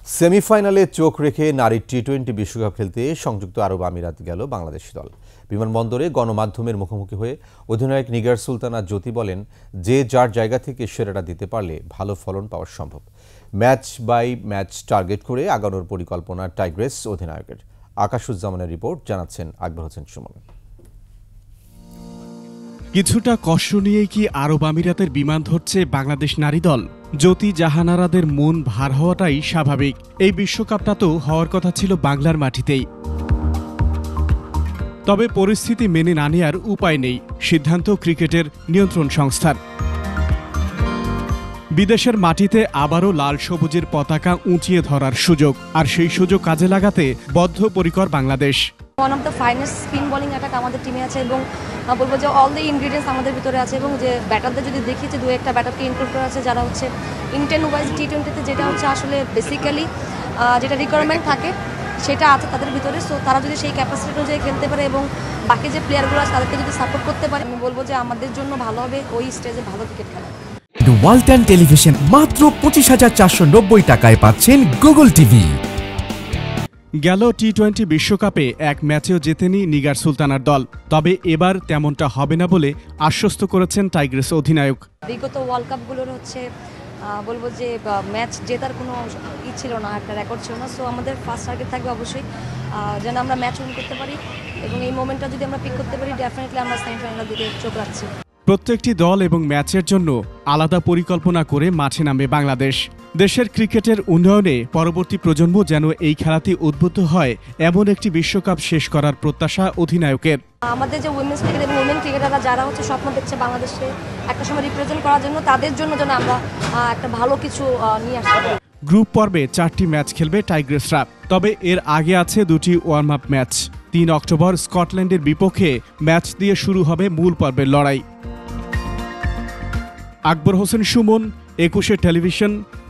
সেমিফাইনালে চোখ রেখে নারী টি-20 বিশ্বকাপ খেলতে সংযুক্ত আরব আমিরাত গেল বাংলাদেশ দল। বিমানবন্দরে গণমাধ্যমের মুখোমুখি হয়ে অধিনায়ক নিগার সুলতানা জ্যোতি বলেন, যে যার জায়গা থেকে সেরাটা দিতে পারলে ভালো ফলন পাওয়া সম্ভব। ম্যাচ বাই ম্যাচ টার্গেট করে আগানোর পরিকল্পনা টাইগ্রেস অধিনায়কের। আকাশুজ্জামানের রিপোর্ট, জানাচ্ছেন আকবর হোসেন সুমন। কিছুটা কষ্ট নিয়েই কি আরব আমিরাতের বিমান ধরছে বাংলাদেশ নারী দল? জ্যোতি জাহানারাদের মন ভার হওয়াটাই স্বাভাবিক। এই বিশ্বকাপটা তো হওয়ার কথা ছিল বাংলার মাটিতেই। তবে পরিস্থিতি মেনে না নেওয়ার উপায় নেই, সিদ্ধান্ত ক্রিকেটের নিয়ন্ত্রণ সংস্থার। বিদেশের মাটিতে আবারও লাল সবুজের পতাকা উঁচিয়ে ধরার সুযোগ, আর সেই সুযোগ কাজে লাগাতে বদ্ধপরিকর Bangladesh. One of the finest spin bowling attack আমাদের টিমে আছে এবং বলবো যে অল দ্য ইনগ্রিডিয়েন্টস আমাদের ভিতরে আছে, এবং যে ব্যাটারদের যদি দেখি যে দু একটা ব্যাটারকে ইনক্লুড করা আছে যারা হচ্ছে ইন্টেন ওয়াইজ টি-20তে যেটা হচ্ছে আসলে বেসিক্যালি যেটা রিকোয়ারমেন্ট থাকে সেটা আছে তাদের ভিতরে। সো তারা যদি সেই ক্যাপাসিটি অনুযায়ী খেলতে পারে এবং বাকি যে প্লেয়ারগুলো আছে তাদেরকে যদি সাপোর্ট করতে পারে, আমি বলবো যে আমাদের জন্য ভালো হবে ওই স্টেজে ভালো ক্রিকেট খেলা। ওয়ালটন টেলিভিশন মাত্র 25,490 টাকায় পাচ্ছেন গুগল টিভি। গেল টি-20 বিশ্বকাপে এক ম্যাচেও জেতেনি নিগার সুলতানার দল, তবে এবার তেমনটা হবে না বলে আশ্বস্ত করেছেন টাইগ্রেস অধিনায়ক। বিগত ওয়ার্ল্ড কাপগুলোর হচ্ছে বলবো যে ম্যাচ জেতার কোনো ছিল না, একটা রেকর্ড ছিল না। সো আমাদের ফার্স্ট টার্গেট থাকবে অবশ্যই যেন আমরা ম্যাচ উইন করতে পারি, এবং এই মোমেন্টটা যদি আমরা পিক করতে পারি ডেফিনেটলি আমরা সেমিফাইনালের দিকে চোখ রাখছি। প্রত্যেকটি দল এবং ম্যাচের জন্য আলাদা পরিকল্পনা করে মাঠে নামবে বাংলাদেশ। দেশের ক্রিকেটের উন্নয়নে পরবর্তী প্রজন্ম যেন এই খেলাতে উদ্বুদ্ধ হয়, এমন একটি বিশ্বকাপ শেষ করার প্রত্যাশা অধিনায়কের। আমাদের যে উইমেন্স ক্রিকেট এবং উইমেন ক্রিকেটাররা যারা হচ্ছে স্বপ্ন দেখছে বাংলাদেশকে একটা সময় রিপ্রেজেন্ট করার জন্য, তাদের জন্য যেন আমরা একটা ভালো কিছু নিয়ে আসতে পারি। গ্রুপ পর্বে 4টি ম্যাচ খেলবে টাইগ্রেসরা, তবে এর আগে আছে 2টি ওয়ার্ম আপ ম্যাচ। 3 অক্টোবর স্কটল্যান্ডের বিপক্ষে ম্যাচ দিয়ে শুরু হবে মূল পর্বের লড়াই। আকবর হোসেন সুমন, 21 টেলিভিশন,